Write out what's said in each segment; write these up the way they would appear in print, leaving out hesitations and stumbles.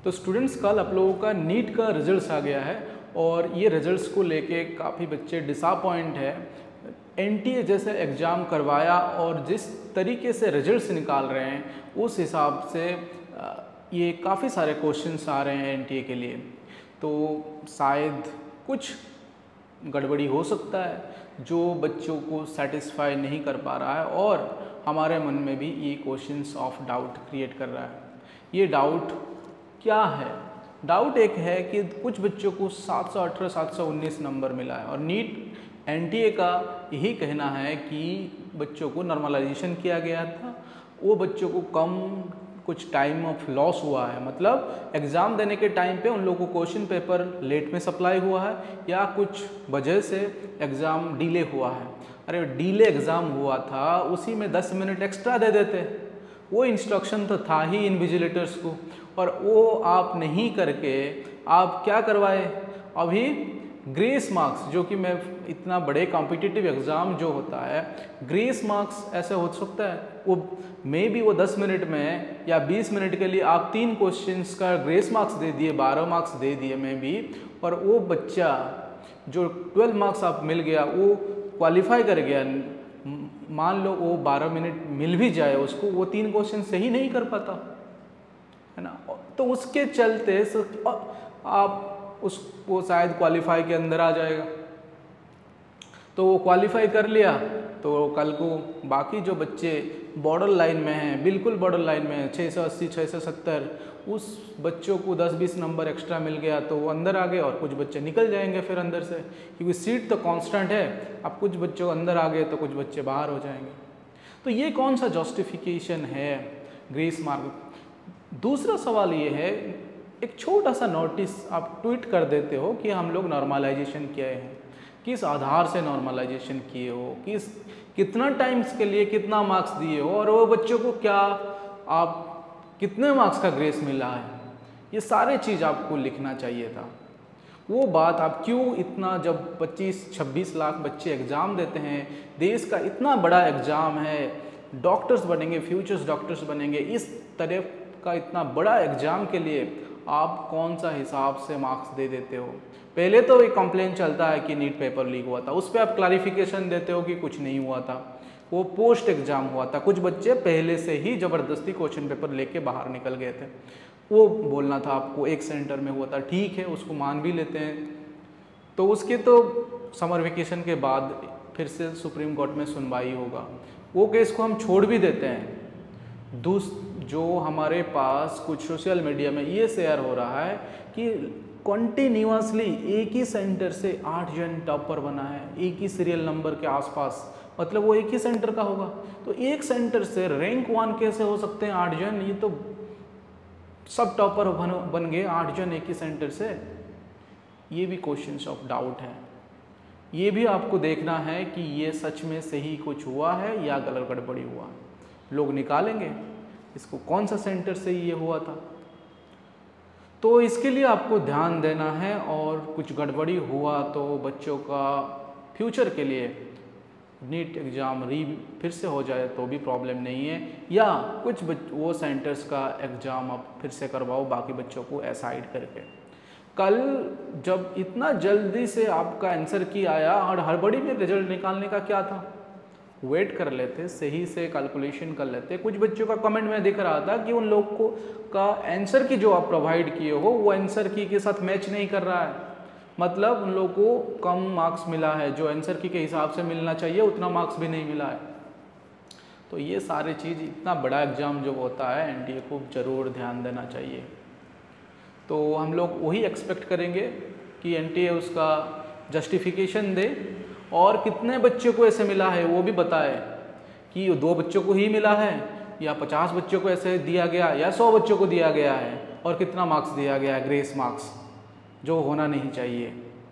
तो स्टूडेंट्स कल आप लोगों का नीट का रिजल्ट्स आ गया है और ये रिजल्ट्स को लेके काफ़ी बच्चे डिसअपॉइंट है। एनटीए जैसे एग्ज़ाम करवाया और जिस तरीके से रिजल्ट्स निकाल रहे हैं उस हिसाब से ये काफ़ी सारे क्वेश्चंस आ रहे हैं एनटीए के लिए, तो शायद कुछ गड़बड़ी हो सकता है जो बच्चों को सेटिस्फाई नहीं कर पा रहा है और हमारे मन में भी ये क्वेश्चंस ऑफ डाउट क्रिएट कर रहा है। ये डाउट क्या है? डाउट एक है कि कुछ बच्चों को 718 719 नंबर मिला है और नीट एनटीए का यही कहना है कि बच्चों को नॉर्मलाइजेशन किया गया था, वो बच्चों को कम कुछ टाइम ऑफ लॉस हुआ है, मतलब एग्ज़ाम देने के टाइम पे उन लोगों को क्वेश्चन पेपर लेट में सप्लाई हुआ है या कुछ वजह से एग्ज़ाम डिले हुआ है। अरे डिले एग्ज़ाम हुआ था उसी में 10 मिनट एक्स्ट्रा दे देते, वो इंस्ट्रक्शन तो था ही इन्विजिलेटर्स को, और वो आप नहीं करके आप क्या करवाए? अभी ग्रेस मार्क्स, जो कि मैं इतना बड़े कॉम्पिटिटिव एग्ज़ाम जो होता है ग्रेस मार्क्स ऐसे हो सकता है वो मे भी वो 10 मिनट में या 20 मिनट के लिए आप 3 क्वेश्चंस का ग्रेस मार्क्स दे दिए, 12 मार्क्स दे दिए मे भी, और वो बच्चा जो 12 मार्क्स आप मिल गया वो क्वालिफाई कर गया, मान लो वो 12 मिनट मिल भी जाए उसको, वो 3 क्वेश्चन सही नहीं कर पाता है ना, तो उसके चलते आप उसको शायद क्वालिफाई के अंदर आ जाएगा। तो वो क्वालिफाई कर लिया तो कल को बाकी जो बच्चे बॉर्डर लाइन में हैं, बिल्कुल बॉर्डर लाइन में हैं, 680 670, उस बच्चों को 10-20 नंबर एक्स्ट्रा मिल गया तो वो अंदर आ गए और कुछ बच्चे निकल जाएंगे फिर अंदर से, क्योंकि सीट तो कांस्टेंट है। अब कुछ बच्चों अंदर आ गए तो कुछ बच्चे बाहर हो जाएंगे। तो ये कौन सा जस्टिफिकेशन है ग्रेस मार्क? दूसरा सवाल ये है, एक छोटा सा नोटिस आप ट्वीट कर देते हो कि हम लोग नॉर्मलाइजेशन किए हैं, किस आधार से नॉर्मलाइजेशन किए हो, कितना टाइम्स के लिए कितना मार्क्स दिए हो, और वो बच्चों को क्या आप कितने मार्क्स का ग्रेस मिला है, ये सारे चीज़ आपको लिखना चाहिए था। वो बात आप क्यों इतना, जब 25-26 लाख बच्चे एग्ज़ाम देते हैं, देश का इतना बड़ा एग्ज़ाम है, डॉक्टर्स बनेंगे, फ्यूचर्स डॉक्टर्स बनेंगे, इस तरह का इतना बड़ा एग्ज़ाम के लिए आप कौन सा हिसाब से मार्क्स दे देते हो? पहले तो एक कंप्लेंट चलता है कि नीट पेपर लीक हुआ था, उस पर आप क्लैरिफिकेशन देते हो कि कुछ नहीं हुआ था, वो पोस्ट एग्ज़ाम हुआ था, कुछ बच्चे पहले से ही ज़बरदस्ती क्वेश्चन पेपर लेके बाहर निकल गए थे, वो बोलना था आपको, एक सेंटर में हुआ था, ठीक है उसको मान भी लेते हैं। तो उसके तो समर वेकेशन के बाद फिर से सुप्रीम कोर्ट में सुनवाई होगा, वो केस को हम छोड़ भी देते हैं। जो हमारे पास कुछ सोशल मीडिया में ये शेयर हो रहा है कि कंटिन्यूअसली एक ही सेंटर से 8 जन टॉपर बना है, एक ही सीरियल नंबर के आसपास, मतलब वो एक ही सेंटर का होगा, तो एक सेंटर से रैंक 1 कैसे हो सकते हैं 8 जन? ये तो सब टॉपर बन गए 8 जन एक ही सेंटर से। ये भी क्वेश्चंस ऑफ डाउट है, ये भी आपको देखना है कि ये सच में सही कुछ हुआ है या गलत गड़बड़ी हुआ। लोग निकालेंगे इसको कौन सा सेंटर से ये हुआ था, तो इसके लिए आपको ध्यान देना है, और कुछ गड़बड़ी हुआ तो बच्चों का फ्यूचर के लिए नीट एग्ज़ाम फिर से हो जाए तो भी प्रॉब्लम नहीं है, या कुछ वो सेंटर्स का एग्ज़ाम आप फिर से करवाओ बाकी बच्चों को असाइड करके। कल जब इतना जल्दी से आपका आंसर की आया और हड़बड़ी में रिजल्ट निकालने का क्या था? वेट कर लेते, सही से कैलकुलेशन कर लेते। कुछ बच्चों का कमेंट में दिख रहा था कि उन लोग को का आंसर की जो आप प्रोवाइड किए हो वो आंसर की के साथ मैच नहीं कर रहा है, मतलब उन लोग को कम मार्क्स मिला है, जो आंसर की के हिसाब से मिलना चाहिए उतना मार्क्स भी नहीं मिला है। तो ये सारी चीज़, इतना बड़ा एग्ज़ाम जो होता है एनटीए को ज़रूर ध्यान देना चाहिए। तो हम लोग वही एक्सपेक्ट करेंगे कि एनटीए उसका जस्टिफिकेशन दे और कितने बच्चों को ऐसे मिला है वो भी बताए, कि 2 बच्चों को ही मिला है या 50 बच्चों को ऐसे दिया गया या 100 बच्चों को दिया गया है, और कितना मार्क्स दिया गया है, ग्रेस मार्क्स, जो होना नहीं चाहिए।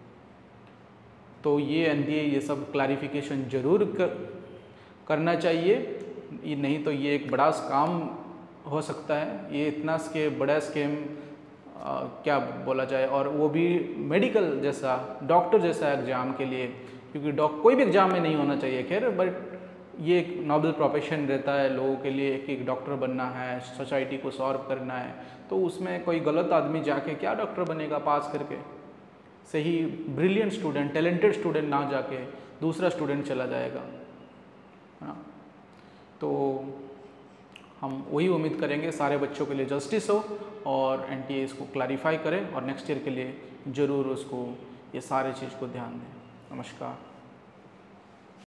तो ये एनटीए ये सब क्लैरिफिकेशन ज़रूर करना चाहिए, ये नहीं तो ये एक बड़ा स्कैम हो सकता है। ये इतना बड़ा स्कैम क्या बोला जाए, और वो भी मेडिकल जैसा, डॉक्टर जैसा एग्ज़ाम के लिए, क्योंकि कोई भी एग्ज़ाम में नहीं होना चाहिए खैर, बट ये एक नोबल प्रोफेशन रहता है लोगों के लिए कि एक डॉक्टर बनना है, सोसाइटी को सॉल्व करना है, तो उसमें कोई गलत आदमी जाके क्या डॉक्टर बनेगा पास करके। सही ब्रिलियंट स्टूडेंट, टैलेंटेड स्टूडेंट ना जाके दूसरा स्टूडेंट चला जाएगा, है ना। तो हम वही उम्मीद करेंगे सारे बच्चों के लिए जस्टिस हो और एनटीए इसको क्लैरिफाई करे और नेक्स्ट ईयर के लिए ज़रूर उसको ये सारे चीज़ को ध्यान दें। नमस्कार।